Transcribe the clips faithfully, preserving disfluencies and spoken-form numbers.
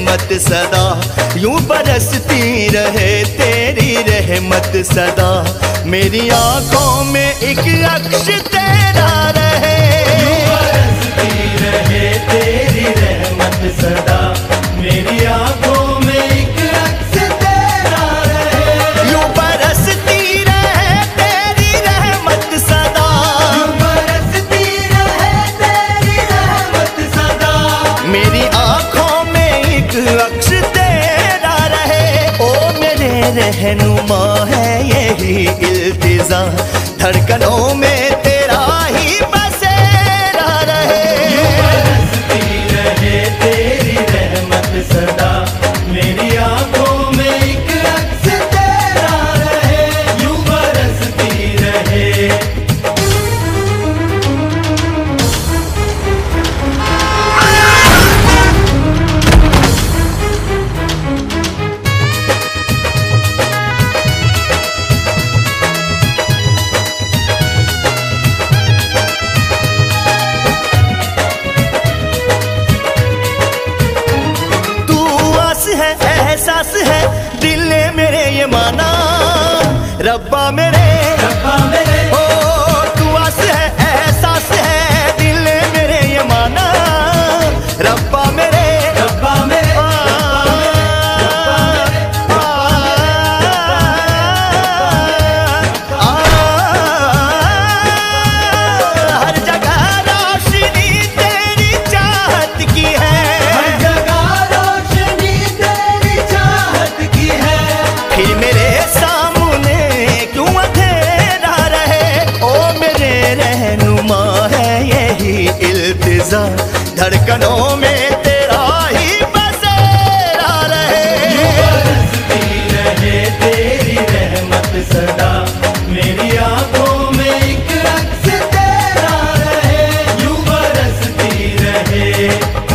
रहमत सदा, यूं बरसती रहे तेरी रहमत सदा। मेरी आंखों में एक अक्ष तेरा रहे, यूं बरसती रहे तेरी रहमत सदा। मेरी आंखों में एक अक्ष तेरा रहे, यूं बरसती रहे तेरी रहमत सदा, यूं बरसती रहे तेरी रहमत सदा। मेरी आंखों में एक अक्ष तेरा रहे। ओ मेरे रहनुमा है यही इल्तिजा, धड़कनों में तेरा ही बसेरा रहे। यूं बरसती रहे तेरी रहमत सदा। मेरी आंखों में एक अक्ष तेरा रहे, यूं बरसती रहे। एहसास है दिल ने मेरे ये माना, रब्बा मेरे रब्बा मेरे ओ तू आस है एहसास है दिल ने मेरे ये माना, रब्बा मेरे रब्बा मेरे हर जगह रोशनी तेरी चाहत की है, हर जगह रोशनी तेरी चाहत की है। फिर मेरे सामने क्यों अंधेरा रहे। ओ मेरे रहनुमा है यही इल्तिजा, धड़कनों में तेरा ही बसेरा रहे। यूं बरसती रहे तेरी रहमत सदा। मेरी आंखों में एक अक्ष तेरा रहे, यूं बरसती रहे।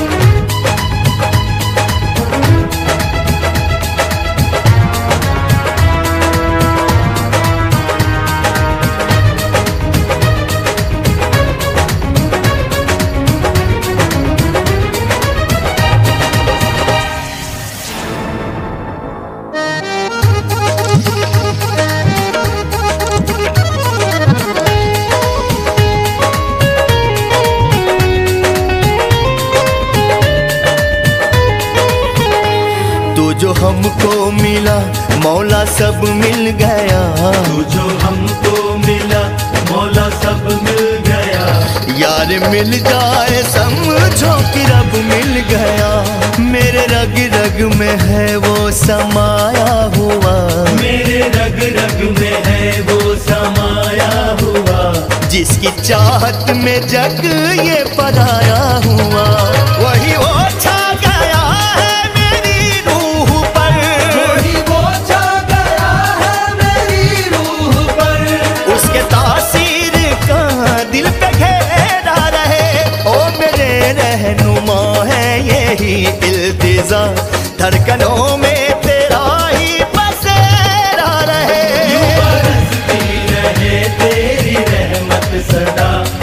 तू जो हमको मिला मौला सब मिल गया, तू जो हमको मिला मौला सब मिल गया। यार मिल जाए समझो कि रब मिल गया। मेरे रग रग में है वो समाया हुआ, मेरे रग रग में है वो समाया हुआ। जिसकी चाहत में जग ये पराया हुआ, वही वो छा गया है मेरी रूह पर, वही वो छा गया है मेरी रूह पर। उसके तासीर का दिल पे घेरा रहे। ओ मेरे रहनुमा है यही इल्तिजा, धड़कनों में तेरा ही बसेरा रहे। यूं बरसती रहे तेरी रहमत सदा।